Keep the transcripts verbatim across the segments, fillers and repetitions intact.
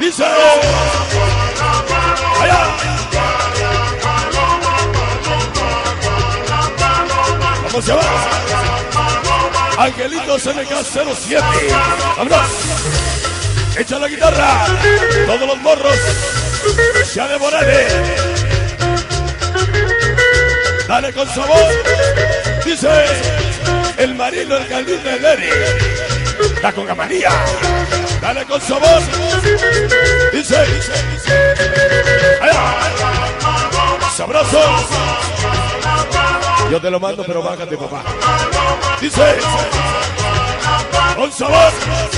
Dice. Allá. Vamos a ver. Angelitos M K cero siete. Vámonos. Echa la guitarra. Todos los morros. Ya de Morales. Dale con sabor. Dice. El marino, el caldín de Leri. Da con gamanía. Dale con sabor. Dice. Allá. Sabroso. Yo te lo mando, pero bájate, papá. Dice. Con sabor.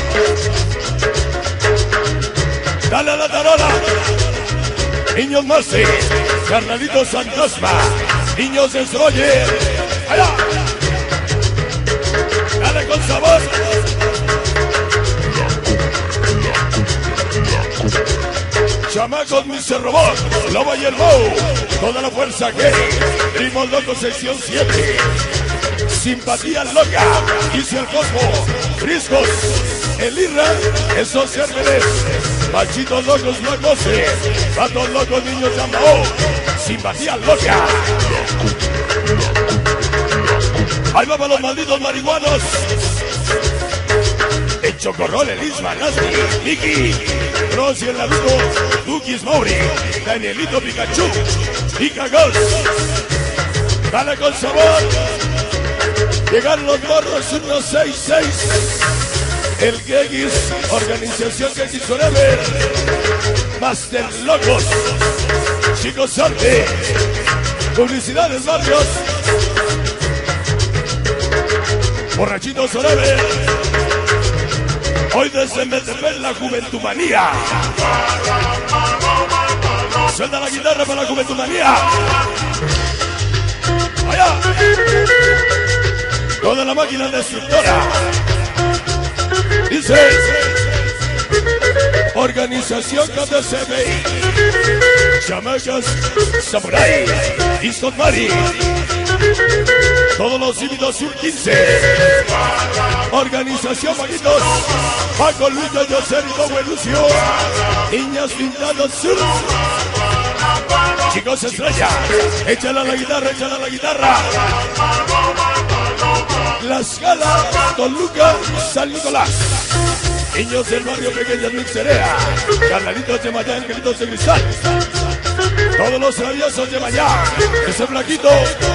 Dale a la tarola. Niños Mercy. Carnalitos Fantasma. Niños Destroyer. Allá. Dale con sabor. Chamacos mister Robot, Lobo y el Bow, toda la fuerza que Primos Locos sección siete, Simpatía Loca, Isi el Cosmo, Friscos, el Irra, esos cérveles, Machitos Locos Locos, Patos Locos Niños Yambao, Simpatía Loca. Ahí va para los malditos marihuanos. El Chocorrol, el Isma, Nasty, Mickey, Rosy, el Naruto, Dukis Mauri, Danielito Pikachu, Pika Ghost. Dale con sabor. Llegaron los morros uno seis seis. El Gegis, Organización Gegis Forever. Master Locos. Chicos Sante. Publicidades Barrios. Borrachitos Forever. Hoy desde Metepec la Juventumanía. Suelta la guitarra para la Juventumanía. Allá. Toda la máquina destructora. Dice. Organización K T C B I. Chamacas Samurai. Easton Mari. Todos los híbridos Sur quince. Organización Maguitos. Paco Luis Yoser y Don Lucio. Niñas pintados Sur. Chicos Estrella. Échala la guitarra, échala la guitarra. La Scala, Toluca, San Nicolás. Niños del barrio Pequeñas Mixerea. Carnalitos de Mayá, Angelitos de Cristal. Todos los rabiosos de Mayá. Ese flaquito.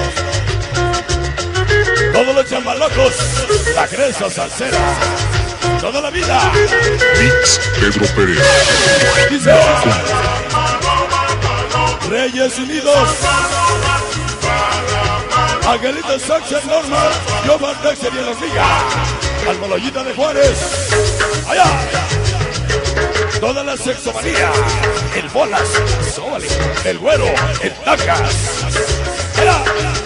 Todos los chambalocos, la cresta salsera, toda la vida. Mix Pedro Pérez. Dice. Reyes Unidos. Angelito Saxon Normal. Yo Bartex sería la liga. Almoloyita de Juárez. Allá. Toda la sexomanía. El Bolas. Sóbali. El Güero. El Tacas. Allá.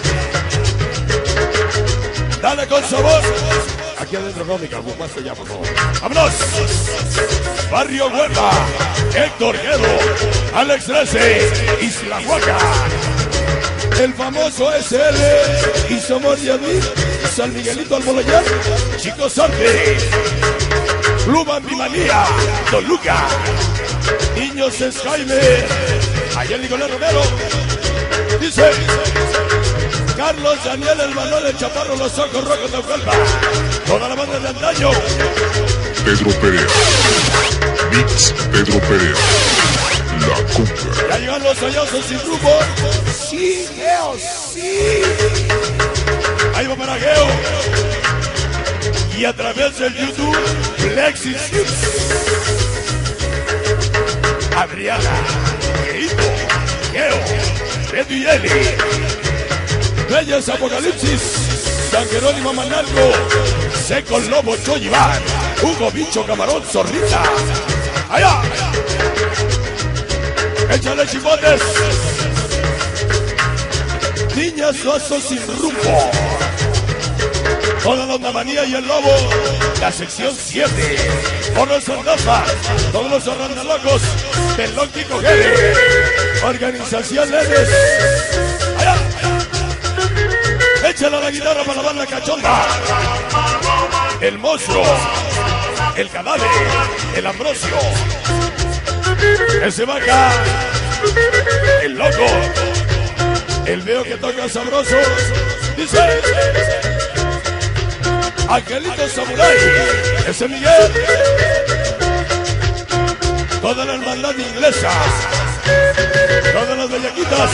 Dale con sabor. Aquí adentro no, mi carbón, más allá, por favor. ¡Vámonos! Barrio Huerta, Héctor Guedo, Alex trece, Isla Huaca. El famoso S L, Isomor Yadid, San Miguelito Almoloyán, Chicos Sante, Club Ambimanía, Toluca, Niños Skyler, allá el Nicolás Romero. Dice. Carlos Daniel, el Manuel, el Chaparro, los ojos rojos de Huelva. Toda la banda de antaño. Pedro Pérez. Mix Pedro Pérez. La cumbia. Ya llegan los soñosos sin grupo. Sí, Geo, sí. Ahí va para Geo. Y a través del YouTube, Plexis. Adriana, Geito, Geo, Beto y Eli. Reyes Apocalipsis, San Jerónimo Manalco, Seco Lobo Choyiván, Hugo Bicho Camarón Zorrita. Allá. Échale chipotes. Niñas Suazos sin rumbo. Toda la onda manía y el lobo. La sección siete. Porros Sandafa. Todos los arrandalocos. Pelón Kiko Gere. Organización Ledes. Allá. Échale a la guitarra para la banda cachonda. El monstruo. El cadáver. El Ambrosio. Que se baja. El loco. El veo que toca sabroso. Dice. Angelito Samurai. Ese Miguel. Toda la hermandad inglesa. Todas las bellaquitas.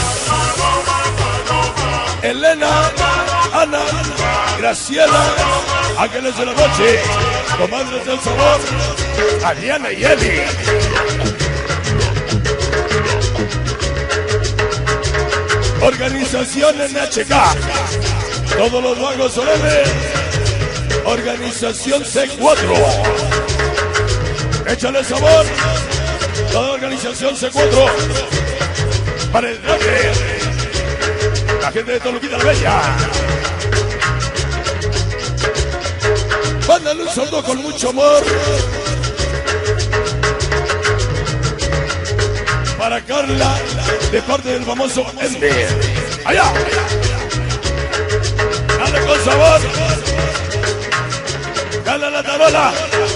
Elena, Ana, Graciela, Ángeles de la Noche, Comadres del Sabor, Adriana y Eli. Organización N H K. Todos los vagos solemnes. Organización C cuatro. Échale sabor. Toda organización C cuatro. Para el dragón. La gente de Toluquita la Bella. Mándale un saludo con mucho amor para Carla, de parte del famoso Ender. Allá. Dale con sabor. Dale a la tarola.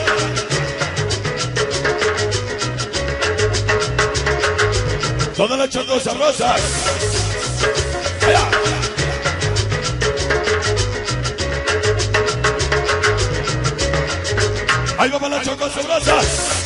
Todas las chocos sabrosas. Allá. Ahí va para las chocos sabrosas.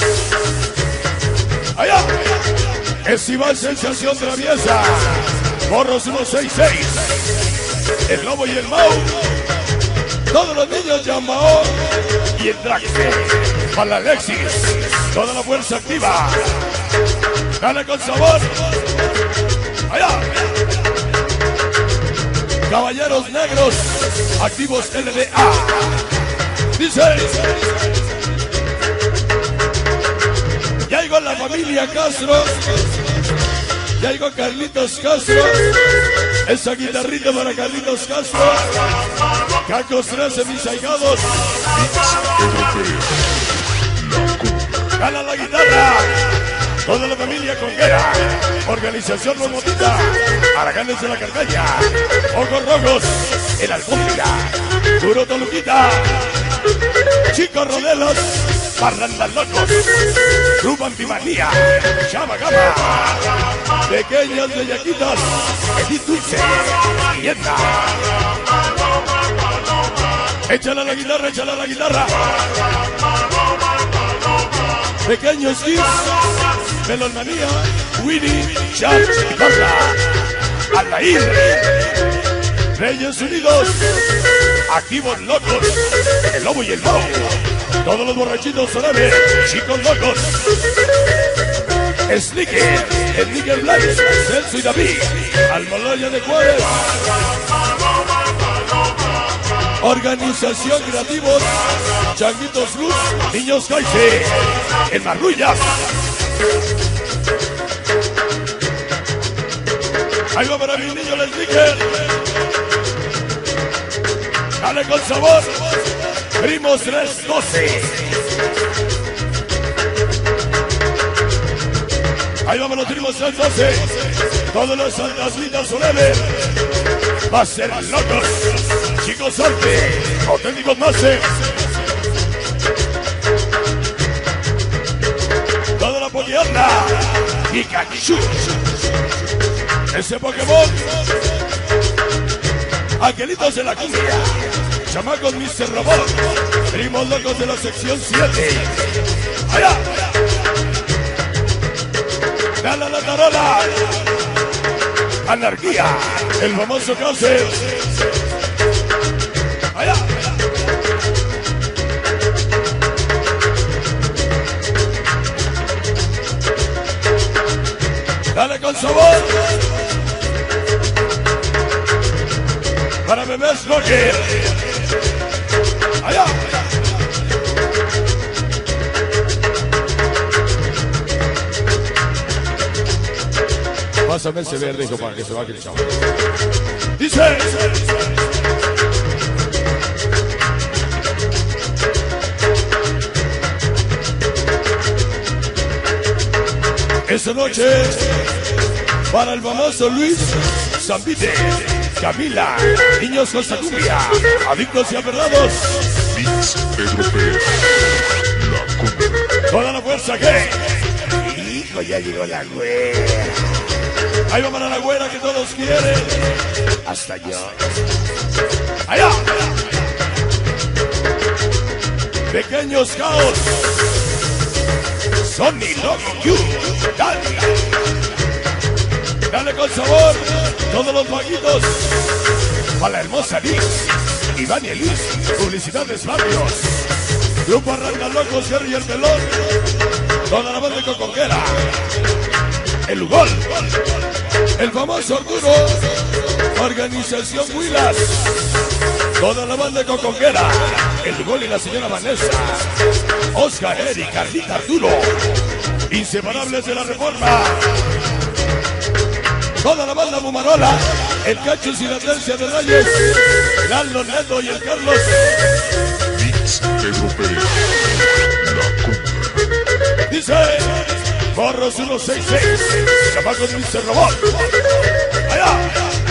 Allá. Es Iván Sensación Traviesa. Morros ciento sesenta y seis. El Lobo y el Mau. Todos los niños de Mao y el Drake. Para Alexis. Toda la fuerza activa. Dale con sabor. Allá. Caballeros Negros. Activos L D A. Dice. Ya llegó la familia Castro. Ya llegó Carlitos Castro. Esa guitarrita para Carlitos Castro. Cacos trece, mis ahijados. Gana la guitarra. Toda la familia Conguera. Organización Romotita. Araganes de la Carcaña. Ojos Rojos. El Alfóndiga. Puro Toluquita. Chicos Rodelos. Parrandas Locos. Grupo Antimanía. Chava Gama. Pequeñas bellaquitas. Edith Dulce. Y Edna. Échala a la guitarra, échala a la guitarra. Pequeños Kids. Melonmanía. Winnie. Charles y Carla. Alair. Reyes Unidos. Activos Locos. El Lobo y el Mau. Todos los borrachitos solares. Chicos Locos. Sneaker. Sneaker Black. Celso y David. Almoloya de Juárez. Organización Creativos. Changuitos Luz. Niños Caise. En Marrullas. Ahí va para mi niño el Sneaker. Dale con sabor. Primos tres doce. Ahí vamos los primos tres doce. Todos los fantasmitas solemnes. Va a ser locos. Chicos Arte. Auténticos Masters. Toda la Pokémon. Pikachu. Ese Pokémon. Angelitos de la cumbia. Chamacos mister Robot. Primos locos de la sección siete. Allá. Dale a la tarola. Anarquía. El famoso cáncer. Allá. Dale con sabor. Para bebés Rocker. Allá. Pásame ese verde, hijo, para que se baje el chavo. Dice. Esta noche, para el famoso Luis Zambite, Camila, niños con cumbia, adictos y aferrados. Mix Pedro Pérez, la cumbia. Toda la fuerza que. México ya llegó la güera. Ahí va para la güera que todos quieren. Hasta yo. Allá. Pequeños caos. Sony Love You. Dale. Dale con sabor. Todos los vaguitos. Para la hermosa Liz. Iván y Elis. Publicidades Barrios. Grupo Arranca Locos, Jerry y el Pelón. Toda la banda de Coconguera. El Ugol. El famoso Arturo. Organización Huilas. Toda la banda de Coconguera. El Ugol y la señora Vanessa. Oscar, Eric, Carlita, Arturo. Inseparables de la Reforma. Toda la banda Bumarola. El Cachos y la Tercia de Reyes. Lalo, Neto y el Carlos. Mix Pedro Pérez. La Cumbia. Dice Morros ciento sesenta y seis. Chamacos mister Robot. Allá.